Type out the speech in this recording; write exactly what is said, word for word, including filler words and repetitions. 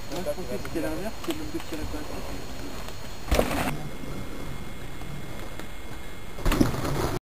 Moi je pensais que c'était l'inverse, c'est l'objet qui tirait pas.